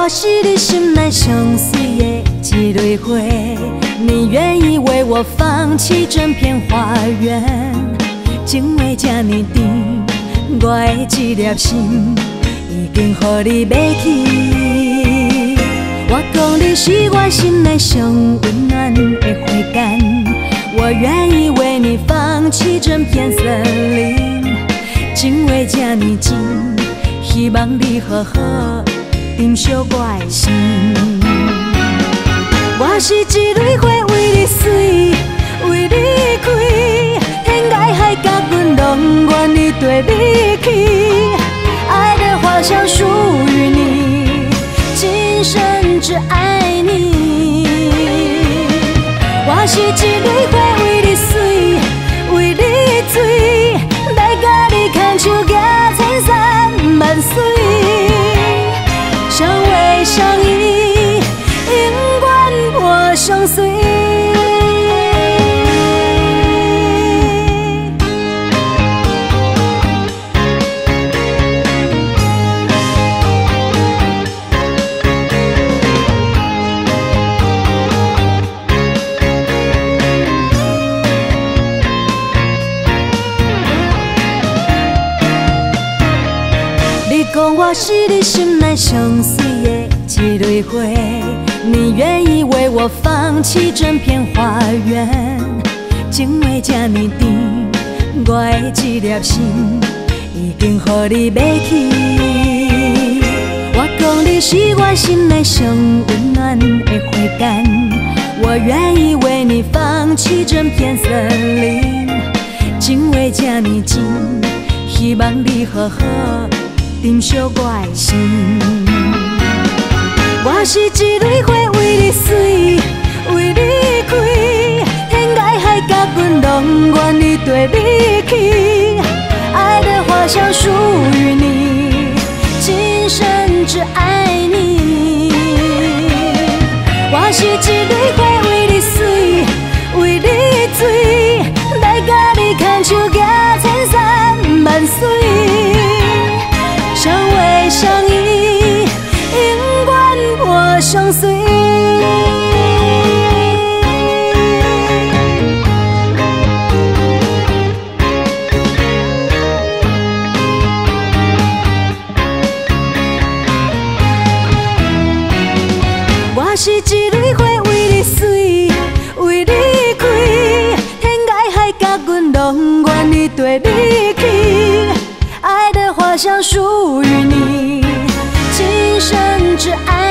我是你心内上水的一蕊花，你愿意为我放弃整片花园。情话这呢甜，我的一粒心已经予你买去。我讲你是我心内上温暖的花瓣，我愿意为你放弃整片森林。情话这呢真，希望你好好珍惜我的心。我是一蕊花，为你水，为你开，天涯海角，阮拢愿意对你去。爱的花香属于你，今生只爱你。我是一蕊花，为你水，为你醉，要甲你牵手行千山万水。相偎相依，永远无相随。你讲我是你心内上水的一蕊花，你愿意为我放弃整片花园。情话这呢甜，我的一粒心已经予你买去。我讲你是我心内上温暖的花瓣，我愿意为你放弃整片森林。情话这呢真，希望你好好珍惜我的心。我是一蕊花，为你水，为你开，天涯海角，阮拢愿意对你去。爱的花香属于你，今生只爱你。我是一蕊花，为你水，为你醉，要甲你牵手行千山万水。相偎相依，永远无相随。我是一蕊花，为你水，为你开，天涯海角，阮拢愿意对你去。爱的花香属于你，今生只爱。